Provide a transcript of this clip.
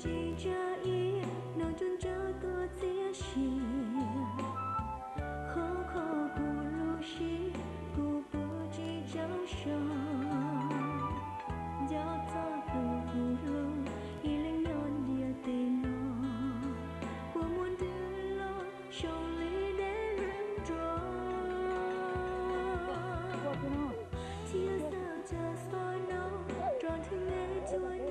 chỉ cha ý nói chun cho tôi chia sẻ khó khó cụ lu shi cụ bù chỉ cháu sò giáo cho từ cụ lu y lên non địa tên nó của muôn thứ lo trong lý để rèm trò chia sao chờ soi nó tròn thương nghe chúa